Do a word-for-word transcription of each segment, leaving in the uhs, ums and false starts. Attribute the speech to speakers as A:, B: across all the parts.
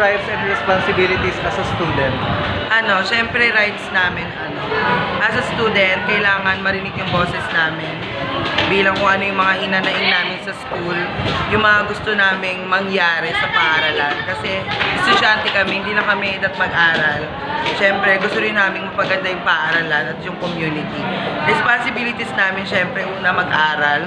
A: rights and responsibilities as a student?
B: Ano, syempre rights namin, ano, as a student, kailangan marinig yung boses namin bilang kung ano yung mga hinanaing namin sa school, yung mga gusto naming mangyari sa paaralan. Kasi estudyante kami, hindi na kami edad mag-aral. Syempre, gusto rin namin mapaganda yung paaralan at yung community. Responsibilities namin, syempre, una mag-aral,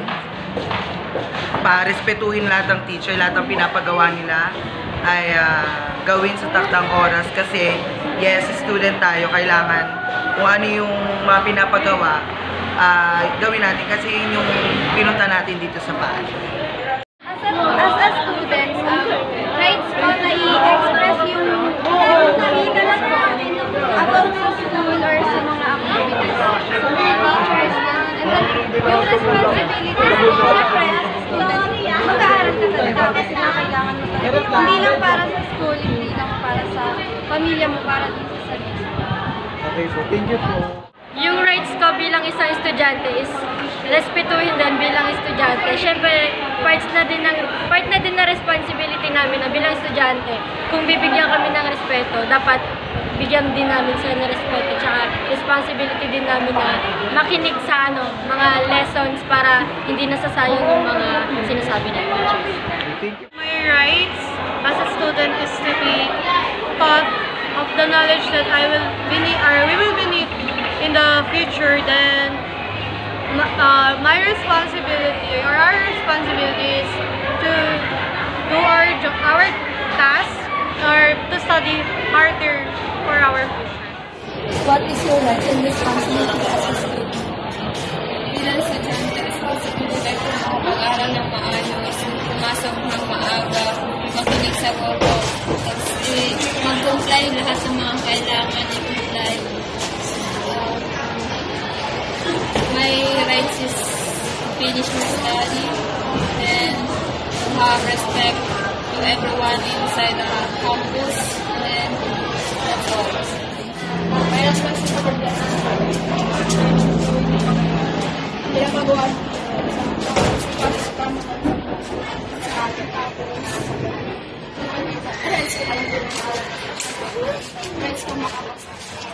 B: pa-respetuhin lahat ng teacher, lahat ng pinapagawa nila ay uh, gawin sa takdang oras kasi yes, student tayo, kailangan kung ano yung mga pinapagawa uh, gawin natin kasi yun yung pinunta natin dito sa bahay.
C: As a, as a student, um, rights ko na i-express yung nakita na namin about sa school or sa mga activities, sa mga teachers na, and then yung responsibilities ko, syempre, as a student, mag-aaral ka talaga kasi na kailangan mo talaga. Hindi lang para sa school, hindi lang para sa pamilya mo, para din sa sarili.
A: Okay po, thank you po.
D: Yung rights ko bilang isang estudyante is respetuhin din bilang estudyante. Siyempre, parts na din ng, part na din na responsibility namin na bilang estudyante. Kung bibigyan kami ng respeto, dapat bigyan din namin sa respeto. Tsaka responsibility din namin na makinig sa ano, mga lessons para hindi nasasayang yung mga sinasabi ng teachers.
E: My rights as a student is to be taught of the knowledge that I will be need, or we will be need in the future. Then uh, my responsibility or our responsibility is to do our our task or to study harder for our future.
C: What is your rights and responsibility as a student?
F: Bilang estudyante, responsibility ko mag-aral ng maayos, pumasok ng maaga, makinig sa guro, tapos eh, mag-comply lahat ng mga kailangan i-comply. Uh, my rights is to finish my study and to have respect to everyone inside the campus, and that's all.
C: My responsibility as a student. Pinapagawa rights ko lang din rights ko makapasa.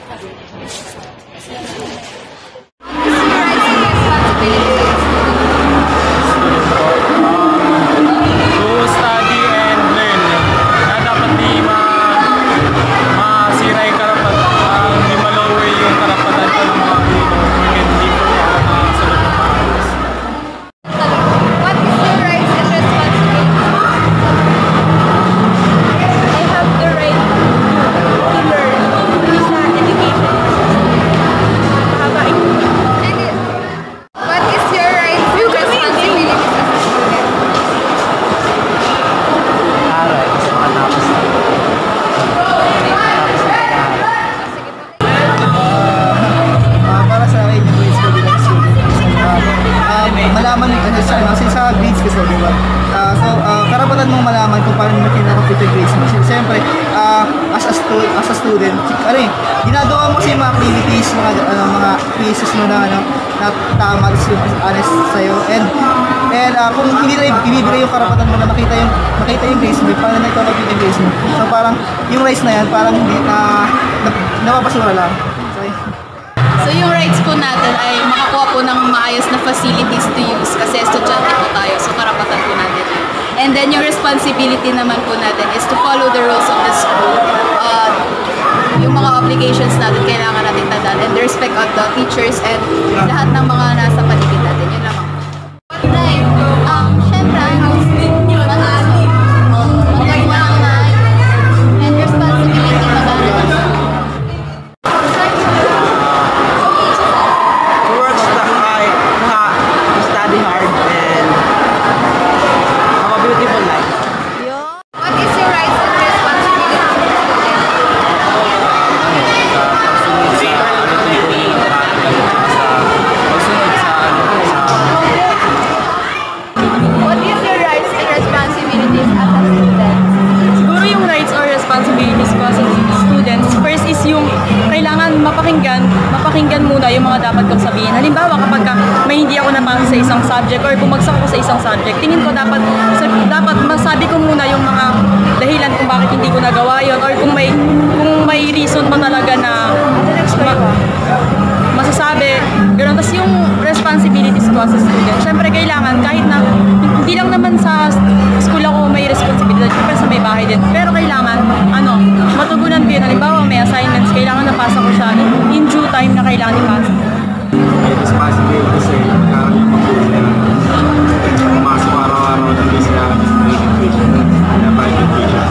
G: Malaman ano sa ano sa grades kasi di ba? Uh, so uh, karapatan mong malaman kung paano mo kinakapit yung grades mo. Siyempre, uh, as a student, as a student, ano eh, ginagawa mo kasi mga activities, mga ano, mga pieces mo na ano na tama yung honest sa iyo. And and uh, kung hindi na ibibigay yung karapatan mo na makita yung makita yung grades mo, paano na ikakapit yung grades mo. So parang yung rights na yan, parang hindi na uh, napapasura lang. So,
F: So yung rights po natin ay makakuha po ng maayos na facilities to use kasi estudyante po tayo, so karapatan po natin. And then yung responsibility naman po natin is to follow the rules of the school. Uh, yung mga obligations natin kailangan natin tandaan and the respect of the teachers and lahat ng mga nasa paligid natin. Yun lamang.
C: Right. Um, syempre, mag-aaral. Mag-aaral. And responsibility mag-aaral.
H: Sa kong sabihin. Halimbawa, kapag ka may hindi ako napasok sa isang subject or bumagsak ako sa isang subject, tingin ko dapat dapat masabi ko muna yung mga dahilan kung bakit hindi ko nagawa yun or kung may kung may reason pa talaga na ma- masasabi. Ganun. Tapos yung responsibilities ko as a student, syempre kailangan kahit na hindi lang naman sa school ako may responsibility, syempre sa may bahay din. Pero kailangan, ano, matugunan ko yun. Halimbawa, may assignments, kailangan napasa ko siya in due time na kailangan ipasa.
I: May responsibility kasi magkaroon ng pagkukunan. Pumasok araw-araw ng bis na education, na private education.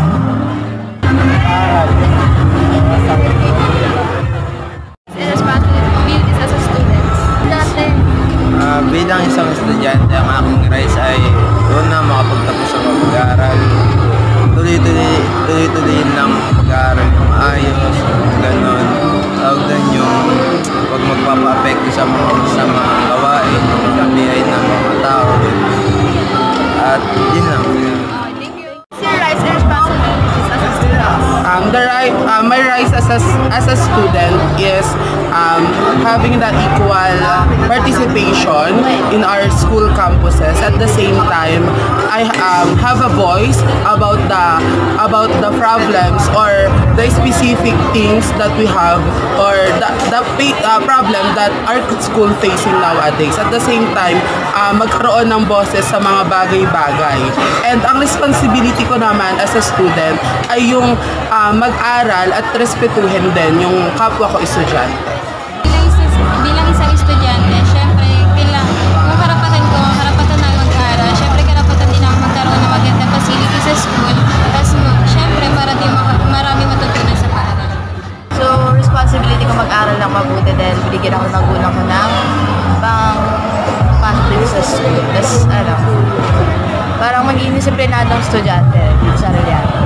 C: Responsibilities as a student. Dati,
J: Uh, bilang isang estudyante, ang aking rights ay una makapagtapos sa pag-aaral, tuloy-tuloy tuloy-tuloy lang pag-aaral ng maayos, ganon. Tawag doon yung huwag magpapa-apekto sa mga sa mga gawain, mga biyay ng mga tao. At yun lang.
C: your rights and responsibilities as a student.
K: Um, the right, uh, my rights as a, as a student is um, having that equal participation in our school campuses. At the same time, I um, have a voice about the about the problems or the specific things that we have or the, the uh, problem that our school facing nowadays. At the same time, uh, magkaroon ng boses sa mga bagay-bagay. And ang responsibility ko naman as a student ay yung uh, mag-aral at respetuhin din yung kapwa ko estudyante.
C: Bilang, isa, bilang isang estudyante, syempre, bilang, kung karapatan ko, karapatan na mag-aaral, syempre karapatan din ako magkaroon ng magandang facility sa school, tapos syempre para din maka- marami matutunan sa paaral.
F: So, responsibility ko mag-aral ng mabuti dahil binigyan ako ng magulang ko ng pang positive sa school. Tapos, ano, parang maging disiplinadong estudyante dito sa Arellano.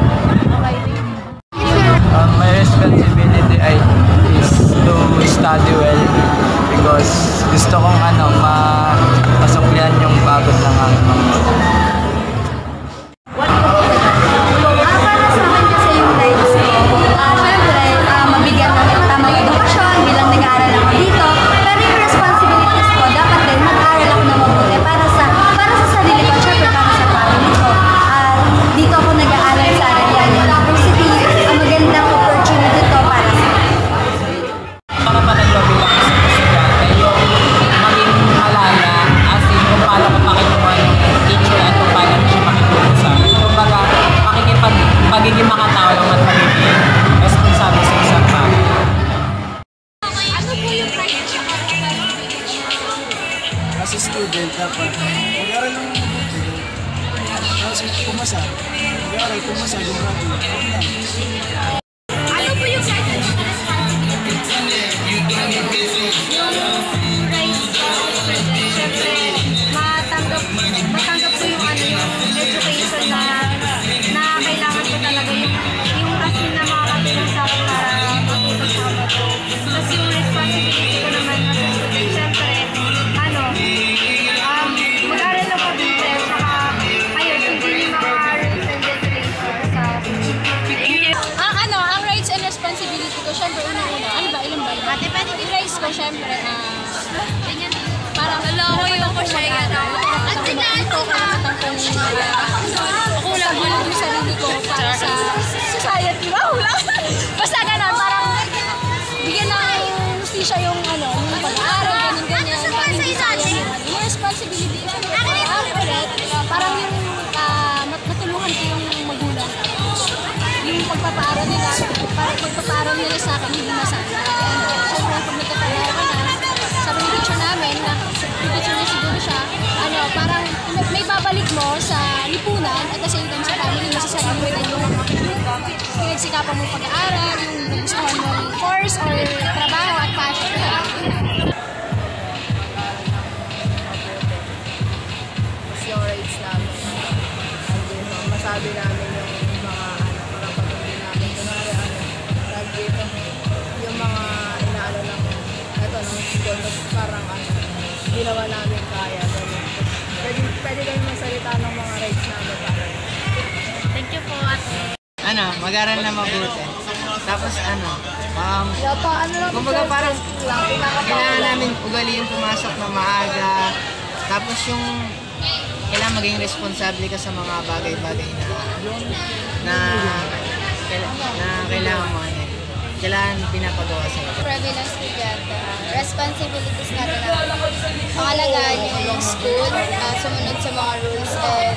J: Um, my responsibility ay is to study well because gusto kong ano, ma masuklihan yung pagod ng aking mga
C: Ah, para sa akin kasi yung rights ko, ah, syempre, ah, mabigyan ng tamang edukasyon bilang nag-aaral ako dito. Pero yung responsibilities ko, dapat din mag-aaral ako ng mabuti para sa para sa sarili ko, syempre para sa family ko. Ah, dito ako nag-aaral sa Arellano University. Ang magandang opportunity to para sa akin.
B: Karapatan ko bilang isang estudyante yung maging malala as in kung paano ko makitungan yung teacher at kung paano siya makitulong sa akin. Kumbaga, makikipag, magiging makatao lang at magiging responsable sa isang tao.
C: Ano po yung rights ko?
A: As a student, dapat mag-aral ng mabuti. Tapos pumasa. Mag-aral, pumasa, gumraduate.
C: Ano po yung rights and responsibilities? Yung rights ko, syempre, matanggap, matanggap ko yung ano, yung education na na kailangan ko talaga yung yung kasi na makakatulong sa akin para matuto sa bato. Tapos yung responsibility ko naman as a student, syempre, ano, um, mag-aral ng mabuti, saka, ayun, sundin yung mga rules and regulations sa
L: Ang ano, ang rights and responsibility ko, syempre una-una. Ano ba? Ilan ba? Ate, pwede yung rights ko, syempre, ah, ganyan. Parang, alam yung ko siya yan. Ate na, ito ko namatang ko ako lang bulog yung sarili ko para sa society. Wow, lang. Basta ganun, parang bigyan ng justisya yung ano, yung pag-aaral, ganun, ganyan. Parang hindi sayang yung ano. Yung responsibility, syempre, parang ulit, parang yung ah, mat- matulungan ko yung magulang. Yung pagpapaaral nila, parang pagpapaaral nila sa akin, hindi masama. Siyempre, pag nagtatrabaho ka na, sabi ng teacher namin, na yung teacher niya siguro siya, ano, parang may babalik mo sa lipunan at the same time sa family mo, sa sarili mo din yung pinagsikapan mo pag-aaral, yung nagustuhan mong course or trabaho at passion.
F: Mas yung rights namin. Andito, masabi namin yung mga ano, parang patuloy namin. Kunwari, ano, tag dito, yung mga inaano lang, eto, ng school, tapos parang ano, ginawa namin kaya. Ganun. Pwede, pwede kami magsalita ng mga rights namin.
L: Thank you po, ate.
B: Ano, mag-aral na mabuti.
M: Tapos ano, um, kumbaga parang kailangan namin ugaliin pumasok na maaga. Tapos yung kailangan maging responsable ka sa mga bagay-bagay na na, na kailangan mo ano, kailangan pinapagawa sa iyo.
C: Bilang estudyante, responsibilities natin na pangalagaan yung school, uh, sumunod sa mga rules and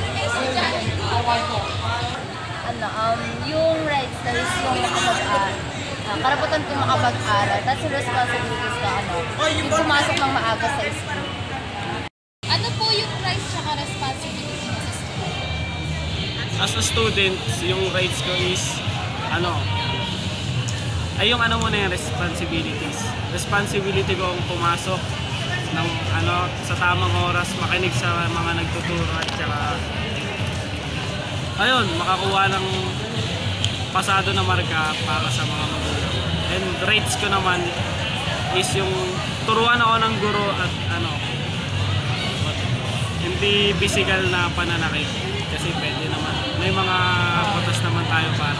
C: ano, um, yung rights na is yung makapag-aral. Uh, karapatan kong makapag-aral. Tapos yung responsibilities ko, ano, yung pumasok ng maaga sa school.
L: Ano po yung rights tsaka responsibility mo sa school?
A: As a student, yung rights ko is, ano, ay yung ano muna yung responsibilities. Responsibility ko ang pumasok ng, ano, sa tamang oras, makinig sa mga nagtuturo at saka ayun, makakuha ng pasado na marka para sa mga magulang. And rights ko naman is yung turuan ako ng guro at ano, hindi physical na pananakit kasi pwede naman. May mga batas naman tayo para.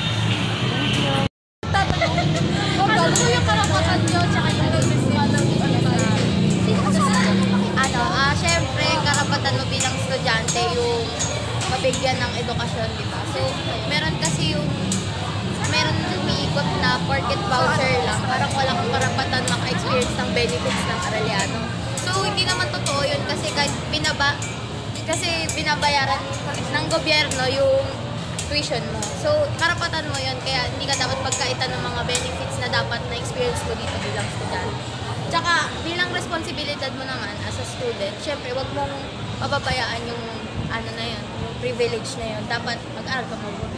L: Ano po yung karapatan nyo tsaka yung
C: Ano, ah, syempre, karapatan mo bilang estudyante yung mabigyan ng edukasyon, di ba? So, meron kasi yung meron umiikot na porket voucher lang, parang wala kang karapatan maka-experience ng benefits ng aralyano. So, hindi naman totoo yun kasi kahit binaba, kasi binabayaran ng gobyerno yung tuition mo. So, karapatan mo yun, kaya hindi ka dapat pagkaitan ng mga benefits na dapat na-experience mo dito bilang estudyante. Tsaka, bilang responsibilidad mo naman as a student, syempre, wag mong pababayaan yung ano na yun, yung privilege na yun. Dapat mag-aral ka mabuti.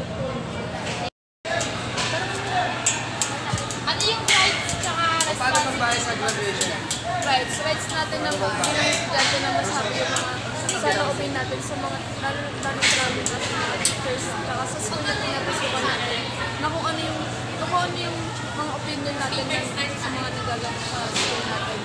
L: Ano yung rights tsaka responsibility? Rights. Rights natin na ba? Bilang estudyante na masabi yung mga saloobin natin sa mga lalo travel na sa mga teachers tsaka sa school natin na pasukan natin na kung ano yung kung ano yung mga opinion natin sa mga nagaganap sa school natin.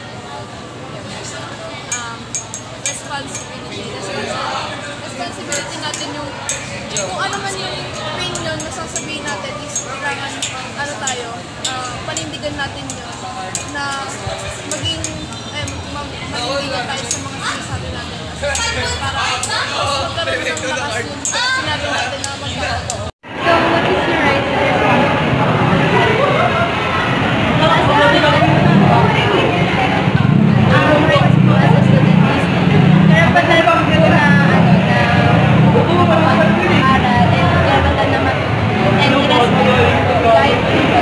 L: Um, responsibility. Responsibility natin yung kung ano man yung opinion na sasabihin natin is kailangan ano tayo, uh, panindigan natin yun na maging eh, manindigan tayo sa mga sinasabi natin para magkaroon ng lakas yung sinabi natin na magkakotoo.
C: So, what is your right to ang rights mo as a student is karapatan mo na ano na mag-aral and karapatan na mag and i-respect kahit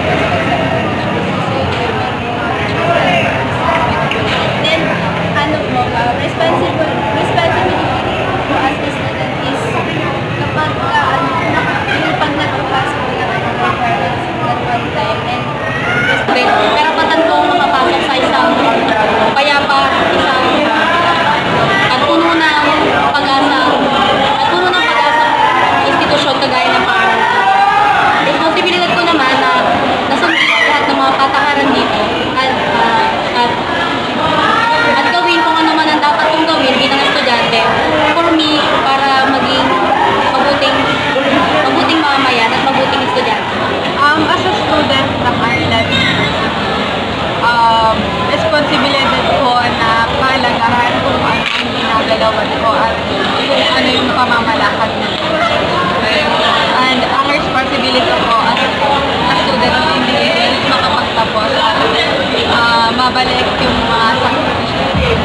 C: then ano mo ba responsible responsibility mo as a student is kapag uh, ano yung pag natupasok mo na ano requirements at one time and
D: Karapatan ko makapasok sa isang payapa, isang at puno ng pag-asa, at puno ng pag-asa institusyon kagaya ng pangalan ko. Responsibilidad ko naman na nasundin lahat ng mga patakaran dito at, uh, at, at gawin kung ano man ang dapat kong gawin bilang estudyante for me para maging mabuting mabuting mamamayan at mabuting estudyante.
F: Um, as a student ng Ireland, um, responsibilidad ko na palagahan kung ano ang ginagalawan ko at kung ano yung pamamalakad nito. And ang responsibility ko as a student na hindi makapagtapos at uh, mabalik yung mga sakripisyo.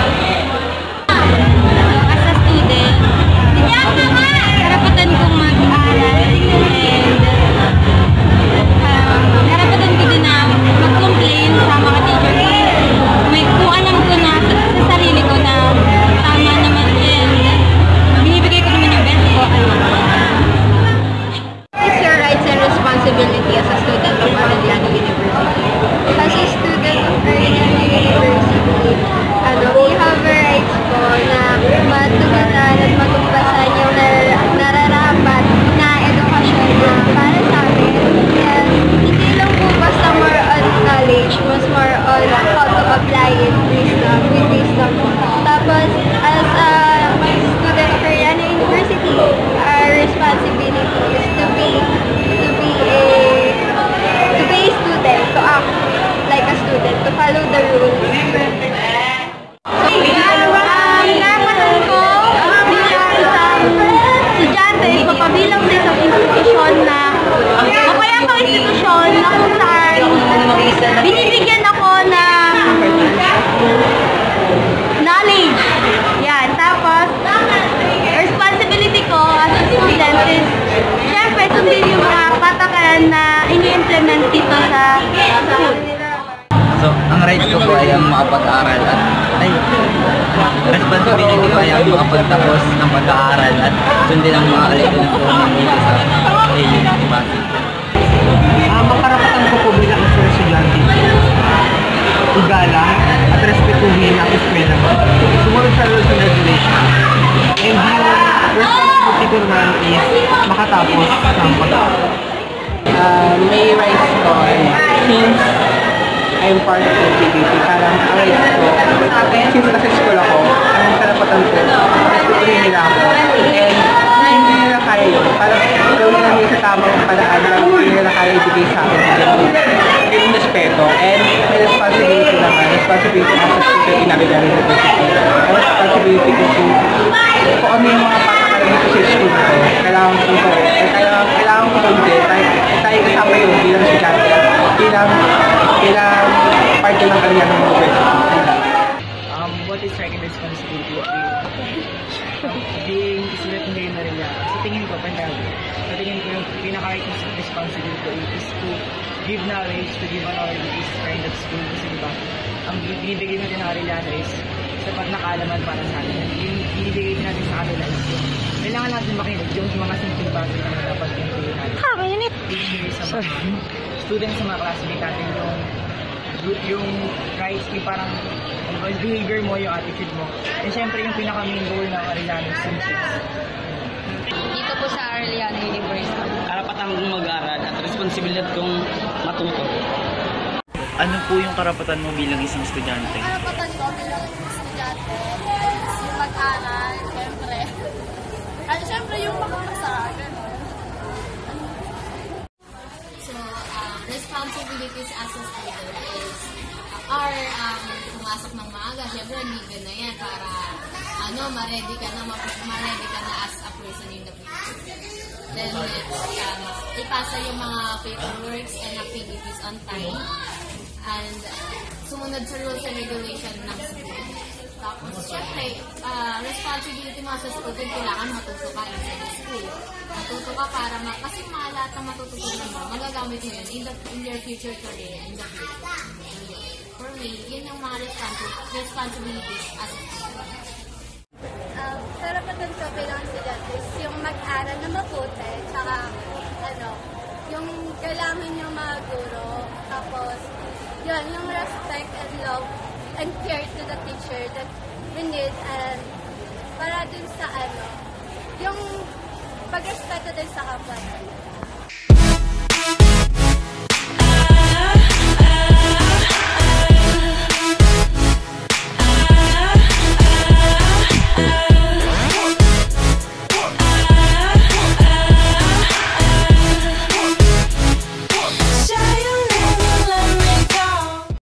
C: as a student, karapatan kong mag-aral and um, karapatan ko din na mag-complain sa mga teachers. May kung alam ko na sa, sa sarili ko na tama naman and binibigay ko naman yung best ko. It's your rights and responsibility as a student of Arellano University. As a student of Arellano University, ano, we have a rights po na matugunan at matumpasan yung nar- nararapat na edukasyon na para sa amin. And hindi lang po basta more on knowledge, mas more on how to apply it wisdom, with wisdom po. Tapos, as a student of Arellano University, our responsibility is to be to be a sa school.
N: So, ang rights ko po ay ang makapag-aral at ay, responsibility ko ay ang makapagtapos ng pag-aaral at sundin ang mga alitin ko ng dito sa A U Pasig.
O: Ang uh, karapatan ko po bilang isang estudyante, igalang at respetuhin ang eskwela ko. Sumunod sa rules and regulations. And yung responsibility ko naman is makatapos ng pag-aaral.
K: Uh, may rights ko since I'm part of L G B T, parang ang rights ko, since nasa school ako, ang karapatan ko, respetuhin nila ako. And hindi nila kaya yun, parang gawin lang yun sa tamang paraan na hindi nila kaya ibigay sa akin yung respeto. And may responsibility naman, responsibility as a student in Abigay University. Ang responsibility ko kung kung ano yung mga patakaran dito sa school ko, kailangan ko ito, kailangan, kailangan ko ito, tayo, tayo kasama yun bilang estudyante, bilang bilang part ng karya ng university.
M: Um, what is right and responsibility of being, being student in Maria? Sa tingin ko, pandami. Sa tingin ko, yung pinaka-right responsibility is to give knowledge, to give knowledge in this kind of school. Kasi diba, ang binibigay natin ng Arellano is sapat na kaalaman para sa atin. Yung binibigay natin sa kanila is yung kailangan natin makinig yung mga simple bagay na dapat pintuloy natin. Ha, mainit! Sa mga students, sa mga classmates natin, yung yung rights, yung parang yung behavior mo, yung attitude mo. And syempre yung pinaka-main goal ng Arellano is friendships.
D: Dito po sa Arellano University.
A: Karapatan kong mag-aral at responsibilidad kong matuto.
P: Ano po yung karapatan mo bilang isang estudyante?
C: Karapatan ko bilang estudyante is yung mag-aral, syempre. At syempre yung makakasara, gano'n.
L: So, um, responsibilities as a student is are um, pumasok ng maaga. Siyempre, hindi na yan para ano, ma-ready ka na, ma-ready ka na as a person in the future. Then, next, um, ipasa yung mga paperworks and activities on time. And uh, sumunod sa rules and regulations ng school. Tapos, syempre, uh, responsibility mo sa student, kailangan matuto ka inside the school. Matuto ka para, ma kasi mga lahat na matututunan mo, magagamit mo yun in, the, in your future career, in the future. For me, yun yung mga responsi- responsibilities as a student.
C: Um, karapatan ko bilang estudyante is yung mag-aral na mabuti, tsaka ano, yung galangin yung mga guro, tapos yun, yung respect and love and care to the teacher that we need, and para dun sa ano, yung pag-respeto din sa kapwa.